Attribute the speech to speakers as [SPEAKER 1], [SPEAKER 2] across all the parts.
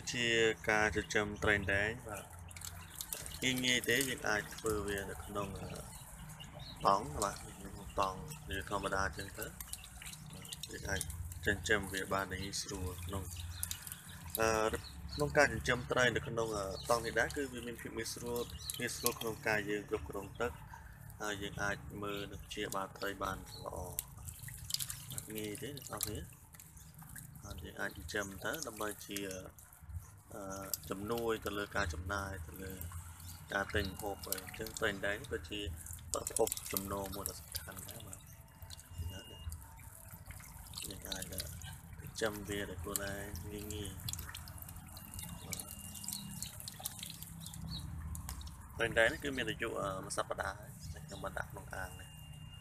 [SPEAKER 1] chia ca cho châm train đấy và nghe thế những ai vừa về được nông tóng các bạn tòng như thầm đa chân thế những ai chân châm về bàn này sủa nông nông ca chân châm train được nông tòng thì đã cứ vì mình phim sủa nông ca dương dục nông tất những ai mơ được chia bàn tây bàn lọ nghe thế được không nhé những ai châm thế năm nay chia chấm nuôi từ lời ca chấm nai từ lời ca tình hộp rồi chân tình đấy có chi tập hộp chấm nô một là thành đấy mà những ai là chấm bia để cô này nghi tình đấy cứ miền dụ ở Massapada trong bản đặt Long An này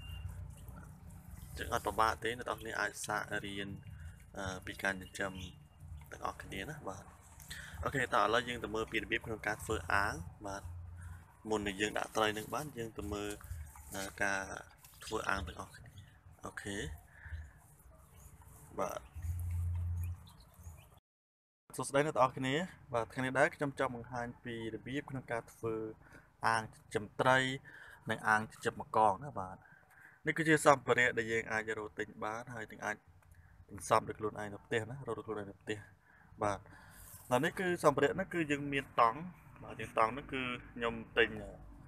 [SPEAKER 1] chừng ở tổ ba thế nó tao này ai xa riêng bị can chấm từng ở cái đó và ok tạo là dương từ mơ bị biết trong các phương án và một người dương đã tới nước bán dương từ mơ cả phương án được ok và số đây là tao cái này và cái này đấy trong bằng hai pi được biết trong các phương án chấm tray nên án chấm một con đó bạn nếu cứ chưa xong về đây dương ai cho đồ tính bán hay tiếng anh xong được luôn ai nộp tiền đó rồi được luôn ai nộp tiền và là nó cứ xong rồi nó cứ dừng miền tóng mà miền tóng nó cứ nhom tình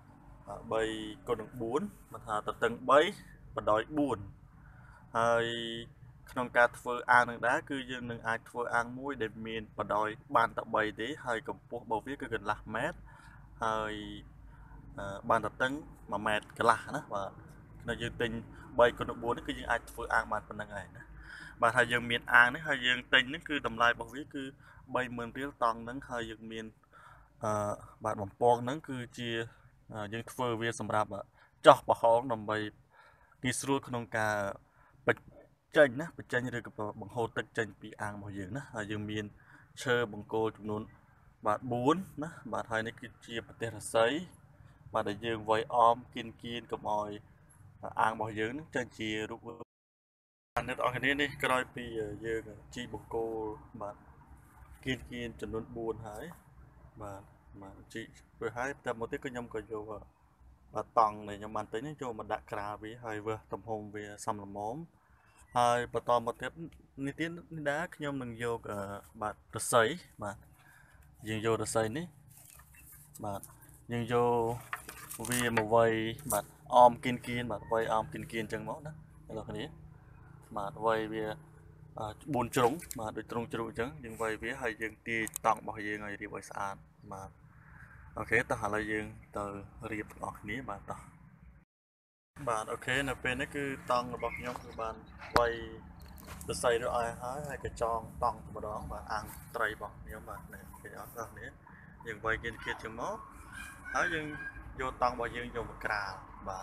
[SPEAKER 1] bay con đường 4 mà thà tập từng bấy và đói buồnហើយក្នុងការធ្វើអាងនឹងដែរគឺយើងនឹងអាចធ្វើអាងមួយដែលមានបដ ாய் បានតែ3ទេហើយកម្ពស់របស់វាគឺកន្លះម៉ែត្រហើយបានតែតឹង1ម៉ែត្រកន្លះណាបាទនៅយើងទិញ3គុណ4នេះគឺយើងអាចធ្វើអាងបានប៉ុណ្្នឹងហើយណាបាទហើយយើងមានអាងនេះហើយយើងទិញនេះគឺតម្លៃរបស់វាគឺ30,000 រៀលតង់ហ្នឹងហើយយើងមានបាទបំពងហ្នឹងគឺជាយើងធ្វើវាសម្រាប់ចោះប្រហោងដើម្បីងាយស្រួលក្នុងការបញ្ចេញណាបញ្ចេញឬក៏បង្ហូរទឹកចេញពីអាងរបស់យើងណាហើយយើងមានឈើបង្គោលចំនួនបាទ4ណាបាទហើយនេះគឺជាប្រទេសរស័យបាទដែលយើងវាយអមគៀនកុំឲ្យអាងរបស់យើងនឹងចេញជារូបអ្នកនរគ្នានេះក្រោយពីយើងជីបង្គោលបាទគៀនចំនួន4ហើយបាទជីធ្វើហើយតែមកទៀតគឺខ្ញុំក៏យកបាទតង់ដែលខ្ញុំបានទិញនេះចូលមកដាក់ក្រាលវាហើយវាទំហំវាសមល្មមហើយបន្តមកទៀតនេះទៀតនេះដែរខ្ញុំនឹងយកបាទរស័យបាទយើងយករស័យនេះបាទយើងយកវាមកវាយបាទអមគៀនបាទវាយអមគៀនអញ្ចឹងមកណាអ្នកនរគ្នាបាទវាយវា4ជ្រុងបាទដូចទ្រុងជ្រុងអញ្ចឹងយើងវាយវាហើយយើងទាយតង់របស់យើងឲ្យរៀបឲ្យស្អាតបាទអូខេតោះឥឡូវយើងទៅរៀបទាំងអស់គ្នាបាទតោះបាទអូខេនៅពេលនេះគឺតង់របស់ខ្ញុំគឺបានវាយសរសៃរួចហើយក៏ចងតង់តែម្ដងបាទអាំងត្រីរបស់ខ្ញុំបាទនេះគេអត់ដល់នេះយើងវាយគៀនជាងមកហើយយើងយកតង់របស់យើងយកមកក្រាលបាទ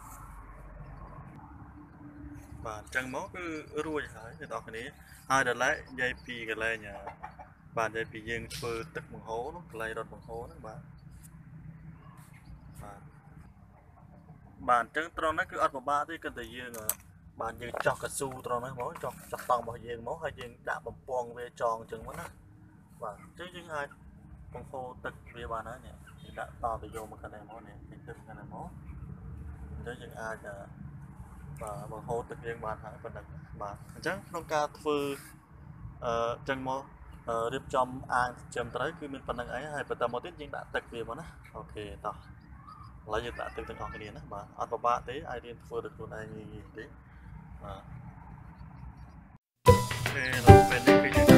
[SPEAKER 1] ចឹងមកគឺរួចហើយអ្នកនរគ្នាហើយដល់ឡែកនិយាយពីកន្លែងបាទនិយាយពីយើងធ្វើទឹកបង្ហូរនោះកន្លែងរត់បង្ហូរហ្នឹងបាទអញ្ចឹងត្រង់ហ្នឹងគឺអត់ពិបាកទេគឺតែយើងបាទយើងចោះកស៊ូត្រង់ហ្នឹងមកចោះតង់របស់យើងមកហើយយើងដាក់បំពង់វាចងអញ្ចឹងមកណាបាទអញ្ចឹងយើងអាចបង្ហូរទឹកវាបានហើយនេះយើងដាក់តទៅយកមកកន្លែងមកនេះទឹកកន្លែងមកអញ្ចឹងយើងអាចបាទបង្ហូរទឹកយើងបានហើយប៉ុណ្ណឹងបាទអញ្ចឹងក្នុងការធ្វើចឹងមករៀបចំអាងចិញ្ចឹមត្រីគឺមានប៉ុណ្ណឹងអីហើយបន្តមកទៀតយើងដាក់ទឹកវាមកណាអូខេតោះឥឡូវយើងដាក់ទឹកទាំងអស់គ្នាណាបាទអត់ពិបាកទេអាចរៀនធ្វើដោយខ្លួនឯងងាយទេបាទអូខេដល់ពេលនេះគឺយើង